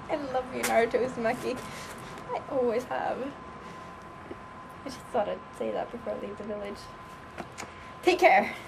I love you, Naruto Uzumaki. I always have. I just thought I'd say that before I leave the village. Take care.